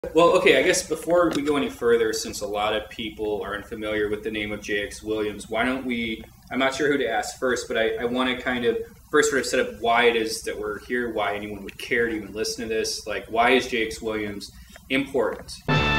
Well, okay, I guess before we go any further, since a lot of people are unfamiliar with the name of J.X. Williams, why don't we, I'm not sure who to ask first, but I want to kind of first sort of set up why it is that we're here, why anyone would care to even listen to this. Like, why is J.X. Williams important?